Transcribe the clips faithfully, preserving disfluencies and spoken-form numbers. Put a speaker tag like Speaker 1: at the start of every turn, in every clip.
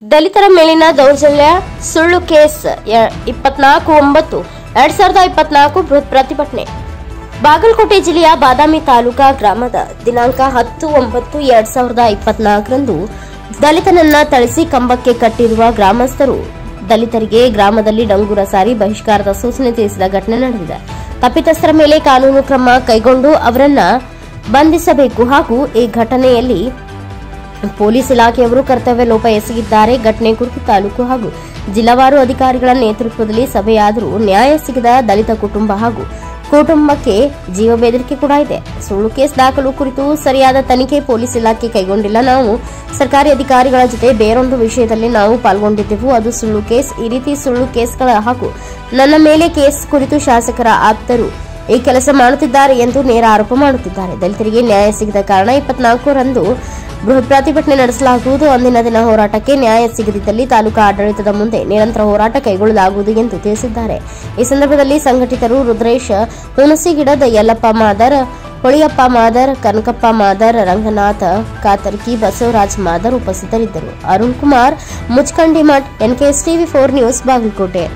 Speaker 1: ದಲಿತರ ಮೇಲಿನ ದೌರ್ಜನ್ಯ ಸುಳ್ಳು ಕೇಸ್ ಇಪ್ಪತ್ನಾಲ್ಕು ಒಂಬತ್ತು ಎರಡ್ ಸಾವಿರದ ಇಪ್ಪತ್ನಾಲ್ಕು ಬೃಹತ್ ಪ್ರತಿಭಟನೆ. ಬಾಗಲಕೋಟೆ ಜಿಲ್ಲೆಯ ಬಾದಾಮಿ ತಾಲೂಕಾ ಗ್ರಾಮದ ದಿನಾಂಕ ಹತ್ತು ಒಂಬತ್ತು ಎರಡ್ ಸಾವಿರದ ಇಪ್ಪತ್ನಾಲ್ಕರಂದು ದಲಿತನನ್ನ ಥಳಿಸಿ ಕಂಬಕ್ಕೆ ಕಟ್ಟಿರುವ ಗ್ರಾಮಸ್ಥರು ದಲಿತರಿಗೆ ಗ್ರಾಮದಲ್ಲಿ ಡಂಗೂರ ಸಾರಿ ಬಹಿಷ್ಕಾರದ ಸೂಚನೆ ತಿಳಿಸಿದ ಘಟನೆ ನಡೆದಿದೆ. ತಪ್ಪಿತಸ್ಥರ ಮೇಲೆ ಕಾನೂನು ಕ್ರಮ ಕೈಗೊಂಡು ಅವರನ್ನ ಬಂಧಿಸಬೇಕು ಹಾಗೂ ಈ ಘಟನೆಯಲ್ಲಿ ಪೊಲೀಸ್ ಇಲಾಖೆಯವರು ಕರ್ತವ್ಯ ಲೋಪ ಎಸಗಿದ್ದಾರೆ. ಘಟನೆ ಕುರಿತು ತಾಲೂಕು ಹಾಗೂ ಜಿಲ್ಲಾವಾರು ಅಧಿಕಾರಿಗಳ ನೇತೃತ್ವದಲ್ಲಿ ಸಭೆಯಾದರೂ ನ್ಯಾಯ ಸಿಗದ ದಲಿತ ಕುಟುಂಬ ಹಾಗೂ ಕುಟುಂಬಕ್ಕೆ ಜೀವ ಬೆದರಿಕೆ ಕೂಡ ಇದೆ. ಸುಳ್ಳು ಕೇಸ್ ದಾಖಲು ಕುರಿತು ಸರಿಯಾದ ತನಿಖೆ ಪೊಲೀಸ್ ಇಲಾಖೆ ಕೈಗೊಂಡಿಲ್ಲ. ನಾವು ಸರ್ಕಾರಿ ಅಧಿಕಾರಿಗಳ ಜೊತೆ ಬೇರೊಂದು ವಿಷಯದಲ್ಲಿ ನಾವು ಪಾಲ್ಗೊಂಡಿದ್ದೆವು, ಅದು ಸುಳ್ಳು ಕೇಸ್. ಈ ರೀತಿ ಸುಳ್ಳು ಕೇಸ್ಗಳ ಹಾಗೂ ನನ್ನ ಮೇಲೆ ಕೇಸ್ ಕುರಿತು ಶಾಸಕರ ಆಪ್ತರು ಈ ಕೆಲಸ ಮಾಡುತ್ತಿದ್ದಾರೆ ಎಂದು ನೇರ ಆರೋಪ ಮಾಡುತ್ತಿದ್ದಾರೆ. ದಲಿತರಿಗೆ ನ್ಯಾಯ ಸಿಗದ ಕಾರಣ ಇಪ್ಪತ್ನಾಲ್ಕರಂದು ಬೃಹತ್ ಪ್ರತಿಭಟನೆ ನಡೆಸಲಾಗುವುದು. ಅಂದಿನ ದಿನ ಹೋರಾಟಕ್ಕೆ ನ್ಯಾಯ ಸಿಗದಿದ್ದಲ್ಲಿ ತಾಲೂಕಾ ಆಡಳಿತದ ಮುಂದೆ ನಿರಂತರ ಹೋರಾಟ ಕೈಗೊಳ್ಳಲಾಗುವುದು ಎಂದು ತಿಳಿಸಿದ್ದಾರೆ. ಈ ಸಂದರ್ಭದಲ್ಲಿ ಸಂಘಟಿತರು ರುದ್ರೇಶ್ ಹುಣಸಿಗಿಡದ ಯಲ್ಲಪ್ಪ ಮಾದರ್, ಹೊಳಿಯಪ್ಪ ಮಾದರ್, ಕನಕಪ್ಪ ಮಾದರ್, ರಂಗನಾಥ ಕಾತರ್ಕಿ, ಬಸವರಾಜ್ ಮಾದರ್ ಉಪಸ್ಥಿತರಿದ್ದರು. Arun Kumar Muchkandimath, NKS TV four news, Bagalkote.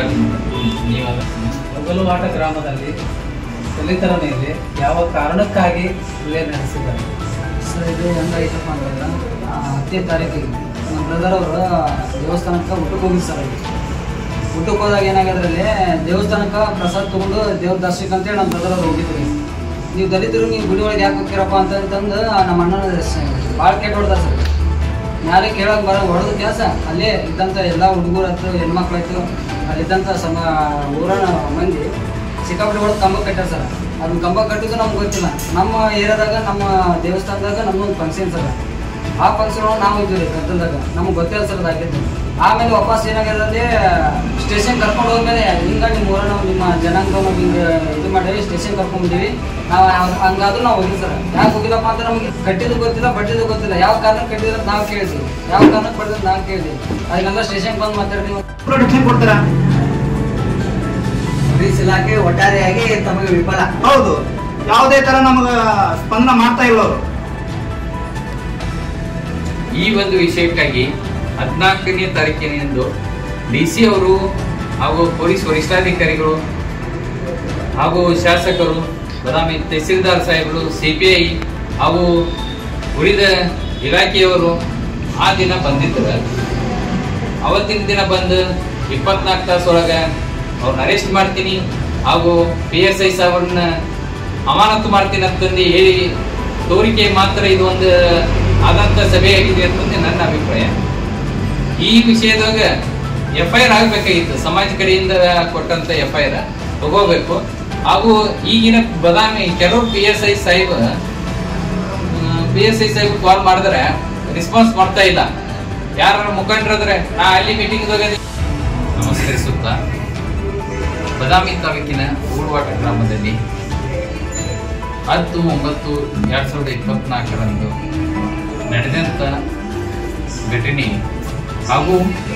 Speaker 2: ಗ್ರಾಮದಲ್ಲಿ ದಲಿತರ ಮೇಲೆ ಯಾವ ಕಾರಣಕ್ಕಾಗಿ ಹಲ್ಲೆ ನಡೆಸಿದ್ದಾರೆ?
Speaker 3: ಸರ್, ಇದು ಹೆಂಗಾಯ್ತಪ್ಪ ಅಂತಂದ್ರೆ ಹತ್ತನೇ ತಾರೀಕಿಗೆ ನಮ್ಮ ಬ್ರದರ್ ಅವರು ದೇವಸ್ಥಾನಕ್ಕೆ ಊಟಕ್ಕೆ ಹೋಗಿದ್ದು ಸರ್. ಅಲ್ಲಿ ಊಟಕ್ಕೆ ಹೋದಾಗ ಏನಾಗೋದ್ರಲ್ಲಿ ದೇವಸ್ಥಾನಕ್ಕೆ ಪ್ರಸಾದ ತೊಗೊಂಡು ದೇವ್ರ ದರ್ಶನಕ್ಕೆ ಅಂತೇಳಿ ನಮ್ಮ ಬ್ರದರ್ ಅವ್ರು ಹೋಗಿದ್ರಿ. ನೀವು ದಲಿತರು ನೀವು ಗುಡಿ ಒಳಗೆ ಯಾಕೆ ಹೋಗ್ತೀರಪ್ಪ ಅಂತಂದು ನಮ್ಮ ಅಣ್ಣನ ಭಾಳ ಕೆಟ್ಟ ಹೊಡೆದಾರ ಸರ್. ಮ್ಯಾಲೆ ಕೇಳೋಕೆ ಬರೋ ಹೊಡೆದ ಕೆಲಸ ಅಲ್ಲೇ ಇದ್ದಂಥ ಎಲ್ಲ ಹುಡುಗರು ಆಯ್ತು, ಹೆಣ್ಮಕ್ಳಾಯ್ತು, ಅಲ್ಲಿದ್ದಂಥ ಸಮ ಊರನ ಮಂದಿ ಸಿಕ್ಕಾಪಟ್ಟೆ ಹೊಡೆದು ಕಂಬ ಕಟ್ಟಾರ ಸರ್. ಅದನ್ನ ಕಂಬ ಕಟ್ಟಿದ್ದು ನಮ್ಗೆ ಗೊತ್ತಿಲ್ಲ. ನಮ್ಮ ಏರಿಯಾದಾಗ ನಮ್ಮ ದೇವಸ್ಥಾನದಾಗ ನಮ್ಮೊಂದು ಫಂಕ್ಷನ್ ಸರ್. ಆ ಫಂಕ್ಷನ್ ಒಳಗೆ ನಾವು ಇದ್ದೀವಿ ರೀ ಗದ್ದಲದಾಗ, ನಮ್ಗೆ ಗೊತ್ತಿಲ್ಲ ಸರ್ ಅದಾಗಿದ್ದು. ಆಮೇಲೆ ವಾಪಸ್ ಏನಾಗಿರೋದೇ ಸ್ಟೇಷನ್ ಕರ್ಕೊಂಡು ಹೋದ್ಮೇಲೆ ಹಿಂಗ ನಿಮ್ಮ ಊರ ನಾವು ನಿಮ್ಮ ಜನಾಂಗ ನಾವು ಹಿಂಗೆ ಇದು ಮಾಡಿ ಸ್ಟೇಷನ್ ಕರ್ಕೊಂಡ್ಬಿದ್ದೀವಿ. ನಾವು ಹಂಗಾದ್ರೂ ನಾವು ಹೋಗಿಲ್ಲ ಸರ್. ಯಾಕೆ ಹೋಗಿಲ್ಲಪ್ಪ ಅಂತ ನಮಗೆ ಕಟ್ಟಿದ್ದು ಗೊತ್ತಿಲ್ಲ, ಬಡ್ಡಿದ್ದು ಗೊತ್ತಿಲ್ಲ. ಯಾವ ಕಾರಣಕ್ಕೆ ಕಟ್ಟಿದ್ರೆ ನಾವು ಕೇಳಿದ್ವಿ, ಯಾವ ಕಾರಣಕ್ಕೆ ಬಡ್ಡಿದ್ರೆ ನಾವು ಕೇಳಿದ್ವಿ. ಅದನ್ನೆಲ್ಲ ಸ್ಟೇಷನ್ ಬಂದು ಮಾತಾಡ್ತೀವಿ.
Speaker 4: ಪ್ರೊಟೆಕ್ಷನ್ ಕೊಡ್ತೀರಾ?
Speaker 3: ಪೊಲೀಸ್ ಇಲಾಖೆ ಒಟ್ಟಾರೆಯಾಗಿ ತಮಗೆ ವಿಫಲ.
Speaker 4: ಹೌದು, ಯಾವುದೇ ತರ ನಮಗೆ ಸ್ಪಂದನ ಮಾಡ್ತಾ ಇಲ್ಲ ಅವರು.
Speaker 5: ಈ ಒಂದು ವಿಷಯಕ್ಕಾಗಿ ಹದಿನಾಲ್ಕನೇ ತಾರೀಕಿನಿಂದ ಡಿ ಸಿ ಅವರು ಹಾಗೂ ಪೊಲೀಸ್ ವರಿಷ್ಠಾಧಿಕಾರಿಗಳು ಹಾಗೂ ಶಾಸಕರು, ಬಾದಾಮಿ ತಹಸೀಲ್ದಾರ್ ಸಾಹೇಬರು, ಸಿ ಪಿ ಐ ಹಾಗೂ ಉಳಿದ ಇಲಾಖೆಯವರು ಆ ದಿನ ಬಂದಿದ್ದರು. ಅವತ್ತಿನ ದಿನ ಬಂದು ಇಪ್ಪತ್ನಾಲ್ಕು ತಾಸೊಳಗೆ ಅವ್ರನ್ನ ಅರೆಸ್ಟ್ ಮಾಡ್ತೀನಿ ಹಾಗೂ ಪಿ ಎಸ್ ಐ ಸಾಹೇಬ್ರನ್ನ ಅಮಾನತು ಮಾಡ್ತೀನಿ ಅಂತಂದು ಹೇಳಿ ತೋರಿಕೆ ಮಾತ್ರ ಇದು ಒಂದು ಆದಂಥ ಸಭೆಯಾಗಿದೆ ಅಂತಂದು ನನ್ನ ಅಭಿಪ್ರಾಯ. ಈ ವಿಷಯದಾಗ ಎಫ್ ಐ ಆರ್ ಆಗಬೇಕಾಗಿತ್ತು. ಸಮಾಜ ಕಡೆಯಿಂದ ಕೊಟ್ಟಂತ ಎಫ್ ಐ ಆರ್ ತಗೋಬೇಕು. ಹಾಗೂ ಈಗಿನ ಬಾದಾಮಿ ಕೆಲವರು ಪಿ ಎಸ್ ಐ ಸಾಹೇಬ್ ಪಿ ಎಸ್ ಐ ಸಾಹೇಬ್ ಕಾಲ್ ಮಾಡಿದ್ರೆ ರೆಸ್ಪಾನ್ಸ್ ಮಾಡ್ತಾ ಇಲ್ಲ. ಯಾರ ಮುಖಂಡರಾದ್ರೆ ನಾ ಅಲ್ಲಿ ಮೀಟಿಂಗ್ ನಮಸ್ಕರಿಸುತ್ತಾ ಬಾದಾಮಿ ತಾಲೂಕಿನ ಊರುವಾಟ ಗ್ರಾಮದಲ್ಲಿ ಹತ್ತು ಒಂಬತ್ತು ಎರಡ್ ಸಾವಿರದ ಇಪ್ಪತ್ನಾಲ್ಕರಂದು ನಡೆದಂಥ ಘಟನೆ ಹಾಗೂ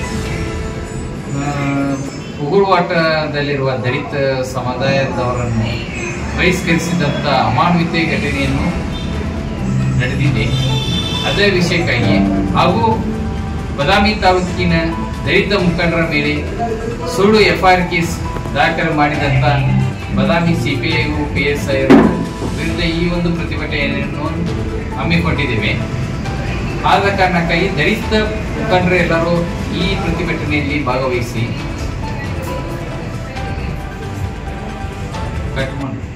Speaker 5: ಉಗುಳುವಾಟದಲ್ಲಿರುವ ದಲಿತ ಸಮುದಾಯದವರನ್ನು ಬಹಿಷ್ಕರಿಸಿದಂಥ ಅಮಾನವೀಯ ಘಟನೆಯನ್ನು ನಡೆದಿದೆ. ಅದೇ ವಿಷಯಕ್ಕಾಗಿ ಹಾಗೂ ಬಾದಾಮಿ ತಾಲೂಕಿನ ದಲಿತ ಮುಖಂಡರ ಮೇಲೆ ಸುಳ್ಳು ಎಫ್ ಐ ಆರ್ ಕೇಸ್ ದಾಖಲೆ ಮಾಡಿದಂಥ Badami C P I P S I ವಿರುದ್ಧ ಈ ಒಂದು ಪ್ರತಿಭಟನೆಯನ್ನು ಹಮ್ಮಿಕೊಂಡಿದ್ದೇವೆ. ಆದ ಕಾರಣಕ್ಕಾಗಿ ದಲಿತ ಮುಖಂಡರು ಎಲ್ಲರೂ ಈ ಪ್ರತಿಭಟನೆಯಲ್ಲಿ ಭಾಗವಹಿಸಿ ಕಟ್ ಮಾಡಿ